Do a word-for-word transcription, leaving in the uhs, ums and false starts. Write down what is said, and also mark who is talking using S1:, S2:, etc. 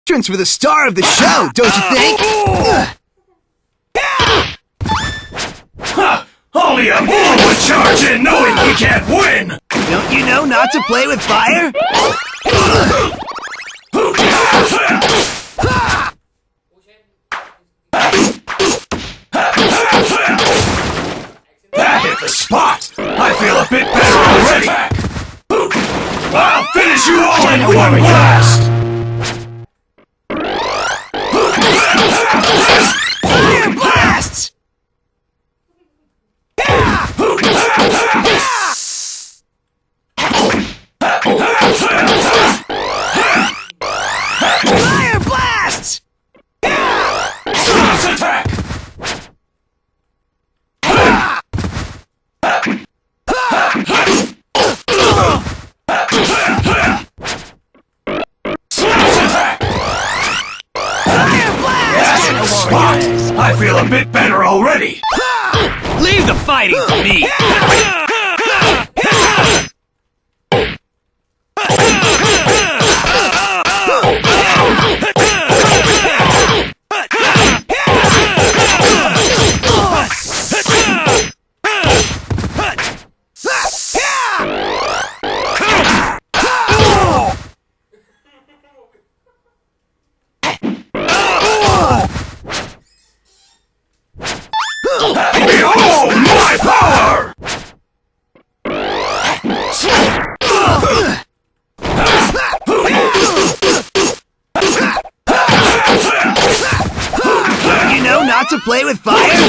S1: entrance for the star of the show, don't you think?
S2: Huh! Only a fool would charge in knowing he can't win!
S1: Don't you know not to play with fire?
S2: That hit the spot! I feel a bit better already! I'll finish you all in one blast!
S1: Fire blasts! Fire blasts!
S2: Smash attack! Smash attack!
S1: Fire blast!
S2: Spot! I feel a bit better already!
S3: Leave the fighting to me!
S2: Behold my power!
S1: You know not to play with fire?